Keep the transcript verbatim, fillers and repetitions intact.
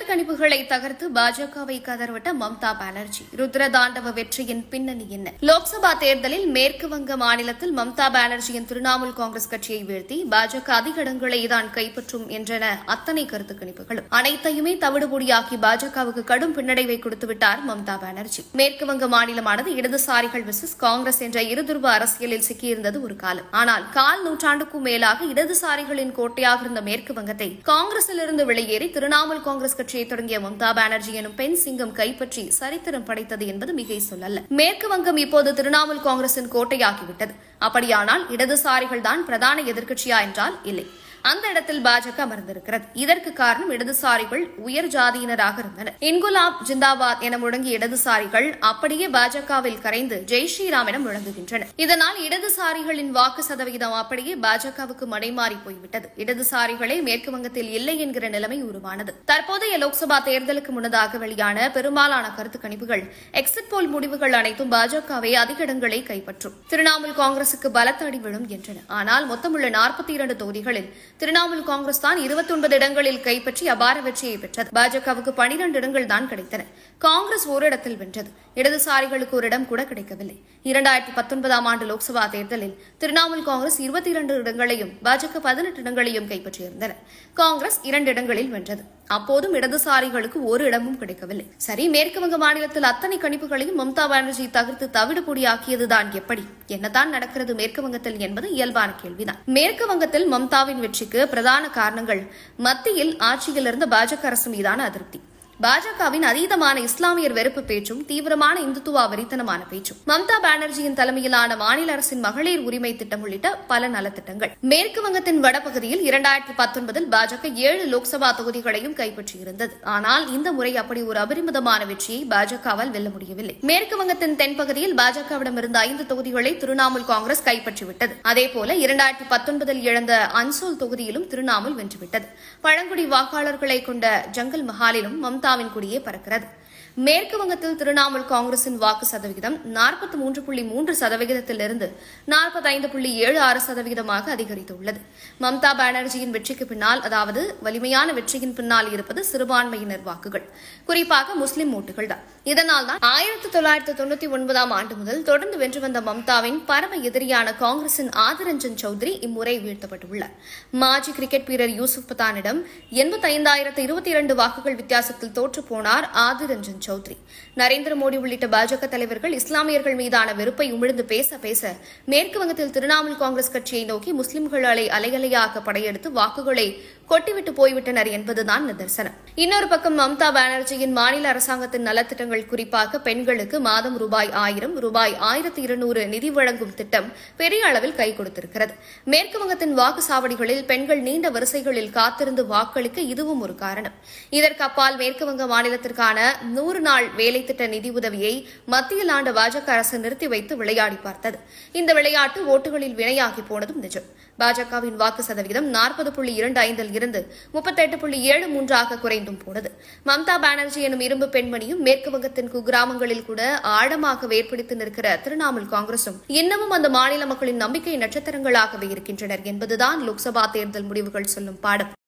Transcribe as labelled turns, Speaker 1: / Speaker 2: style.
Speaker 1: கணிப்புகளை தகர்த்து பாஜகவை கதறவிட்ட மம்தா பானர்ஜி. ருத்ரதாண்டவ வெற்றியின் பின்னணி என்ன? லோக்சபா தேர்தலில் மேற்குவங்க மாநிலத்தில் மம்தா பானர்ஜியின் திரிணாமுல் காங்கிரஸ் கட்சியை வீழ்த்தி பாஜக அதிக இடங்களை தான் கைப்பற்றும் என்றன அத்தனை கருத்து கணிப்புகளும். அனைத்தையுமே தவிடுபொடியாக்கி பாஜகவுக்கு கடும் பின்னடைவை கொடுத்துவிட்டார் மம்தா பானர்ஜி. மேற்குவங்க மாநிலமானது இடதுசாரிகள் வெர்சஸ் காங்கிரஸ் என்ற இருதுருவ அரசியலில் சிக்கியிருந்தது ஒரு காலம். ஆனால் கால் நூற்றாண்டுக்கும் மேலாக இடதுசாரிகளின் கோட்டையாக இருந்த மேற்கு வங்கத்தை காங்கிரசிலிருந்து வெளியேறி திரிணாமுல் காங்கிரஸ் கட்சியை தொடங்கிய மம்தா பானர்ஜி எனும் பெண் சிங்கம் கைப்பற்றி சரித்திரம் படைத்தது என்பது மிகை சொல்லல்ல. மேற்கு வங்கம் இப்போது திரிணாமுல் காங்கிரசின் கோட்டையாகிவிட்டது. அப்படியானால் இடதுசாரிகள் தான் பிரதான எதிர்க்கட்சியா என்றால் இல்லை. அந்த இடத்தில் பாஜக அமர்ந்திருக்கிறது. இதற்கு காரணம் இடதுசாரிகள் உயர் ஜாதியினராக இருந்தனர். இன்குலாப் ஜிந்தாபாத் என முழங்கிய இடதுசாரிகள் அப்படியே பாஜகவில் கரைந்து ஜெய் ஸ்ரீராம் என முழங்குகின்றனர். இதனால் இடதுசாரிகளின் வாக்கு சதவீதம் அப்படியே பாஜகவுக்கு மடைமாறி போய்விட்டது. இடதுசாரிகளே மேற்கு வங்கத்தில் இல்லை என்கிற நிலைமை உருவானது. தற்போதைய லோக்சபா தேர்தலுக்கு முன்னதாக வெளியான பெரும்பாலான கருத்து கணிப்புகள், எக்ஸிட் போல் முடிவுகள் அனைத்தும் பாஜகவை அதிக இடங்களை கைப்பற்றும், திரிணாமுல் காங்கிரசுக்கு பலத்த அடி விழும் என்றன. ஆனால் மொத்தமுள்ள நாற்பத்தி இரண்டு தொகுதிகளில் திரிணாமுல் காங்கிரஸ் தான் இருபத்தி ஒன்பது இடங்களில் கைப்பற்றி அபார வெற்றியை பெற்றது. பாஜகவுக்கு பனிரண்டு இடங்கள் தான் கிடைத்தன. காங்கிரஸ் ஒரு இடத்தில் வென்றது. இடதுசாரிகளுக்கு ஒரு இடம் கூட கிடைக்கவில்லை. இரண்டாயிரத்தி பத்தொன்பதாம் ஆண்டு லோக்சபா தேர்தலில் திரிணாமுல் காங்கிரஸ் இருபத்தி இரண்டு இடங்களையும் பாஜக பதினெட்டு இடங்களையும் கைப்பற்றியிருந்தன. காங்கிரஸ் இரண்டு இடங்களில் வென்றது. அப்போதும் இடதுசாரிகளுக்கு ஒரு இடமும் கிடைக்கவில்லை. சரி, மேற்குவங்க மாநிலத்தில் அத்தனை கணிப்புகளையும் மம்தா பானர்ஜி தகர்த்து தவிடுபொடியாக்கியதுதான் எப்படி? என்னதான் நடக்கிறது மேற்குவங்கத்தில் என்பது இயல்பான கேள்விதான். மேற்கு வங்கத்தில் மம்தாவின் வெற்றிக்கு பிரதான காரணங்கள் மத்தியில் ஆட்சியில் இருந்த பாஜக அரசு மீதான அதிருப்தி, பாஜகவின் அதீதமான இஸ்லாமியர் வெறுப்பு பேச்சும் தீவிரமான இந்துத்துவ வெறித்தனமான பேச்சும், மம்தா பானர்ஜியின் தலைமையிலான மாநில அரசின் மகளிர் உரிமை திட்டம் உள்ளிட்ட பல நலத்திட்டங்கள். மேற்கு வங்கத்தின் வடபகுதியில் இரண்டாயிரத்தி பத்தொன்பதில் பாஜக ஏழு லோக்சபா தொகுதிகளையும் கைப்பற்றியிருந்தது. ஆனால் இந்த முறை அப்படி ஒரு அபரிமிதமான வெற்றியை பாஜகவால் வெல்ல முடியவில்லை. மேற்கு வங்கத்தின் தென்பகுதியில் பாஜகவிடமிருந்த ஐந்து தொகுதிகளை திரிணாமுல் காங்கிரஸ் கைப்பற்றிவிட்டது. அதேபோல இரண்டாயிரத்தி பத்தொன்பதில் இழந்த அன்சோல் தொகுதியிலும் திரிணாமுல் வென்றுவிட்டது. பழங்குடி வாக்காளர்களை கொண்ட ஜங்கல் மஹாலிலும் மம்தா கொடியே பறக்கிறது. மேற்கு வங்கத்தில் திரிணாமுல் காங்கிரசின் வாக்கு சதவிகிதம் நாற்பத்தி மூன்று புள்ளி மூன்று சதவிகிதத்திலிருந்து நாற்பத்தைந்து புள்ளி ஏழு ஆறு சதவிகிதமாக அதிகரித்துள்ளது. மம்தா பானர்ஜியின் வெற்றிக்கு பின்னால், அதாவது வலிமையான வெற்றியின் பின்னால் இருப்பது சிறுபான்மையினர் வாக்குகள், குறிப்பாக முஸ்லிம் ஓட்டுகள் தான். இதனால் தான் ஆயிரத்தி தொள்ளாயிரத்தி தொண்ணூத்தி ஒன்பதாம் ஆண்டு முதல் தொடர்ந்து வென்று வந்த மம்தாவின் பரம எதிரியான காங்கிரசின் ஆதிர் ரஞ்சன் சௌத்ரி இம்முறை வீழ்த்தப்பட்டுள்ளார். மாஜி கிரிக்கெட் வீரர் யூசுப் பத்தானிடம் எண்பத்தி ஐந்தாயிரத்து இருபத்தி இரண்டு வாக்குகள் வித்தியாசத்தில் தோற்றுப்போனார் ஆதிர் ரஞ்சன் சௌத்ரி. நரேந்திர மோடி உள்ளிட்ட பாஜக தலைவர்கள் இஸ்லாமியர்கள் மீதான வெறுப்பை உமிழ்ந்து பேச பேச மேற்கு வங்கத்தில் திரிணாமுல் காங்கிரஸ் கட்சியை நோக்கி முஸ்லிம்களை அலையலையாக படையெடுத்து வாக்குகளை கொட்டிவிட்டு போய்விட்டனர் என்பதுதான் நிதர்சனம். இன்னொரு பக்கம் மம்தா பானர்ஜியின் மாநில அரசாங்கத்தின் நலத்திட்டங்கள், குறிப்பாக பெண்களுக்கு மாதம் ரூபாய் ஆயிரம், ரூபாய் ஆயிரத்தி இருநூறு நிதி வழங்கும் திட்டம் பெரிய அளவில் கை கொடுத்திருக்கிறது. மேற்கு வங்கத்தின் வாக்குச்சாவடிகளில் பெண்கள் நீண்ட வரிசைகளில் காத்திருந்து வாக்களிக்க இதுவும் ஒரு காரணம். இதற்கு அப்பால் மேற்கு வங்க மாநிலத்திற்கான நூறு நாள் வேலை திட்ட நிதி உதவியை மத்தியில் ஆண்ட பாஜக அரசு நிறுத்தி வைத்து விளையாடி பார்த்தது. இந்த விளையாட்டு ஓட்டுகளில் வினையாகி போனதும் நிஜம். பாஜகவின் வாக்கு சதவீதம் நாற்பது புள்ளி இரண்டு ஐந்தில் இருந்து முப்பத்தெட்டு புள்ளி ஏழு மூன்றாக குறைந்தும் போனது. மம்தா பானர்ஜி எனும் இரும்பு பெண்மணியும் மேற்கு வங்கத்தின் குகிராமங்களில் கூட ஆழமாக வேர்பிடித்து நிற்கிற திரிணாமுல் காங்கிரசும் இன்னமும் அந்த மாநில மக்களின் நம்பிக்கை நட்சத்திரங்களாகவே இருக்கின்றனர் என்பதுதான் லோக்சபா தேர்தல் முடிவுகள் சொல்லும் பாடம்.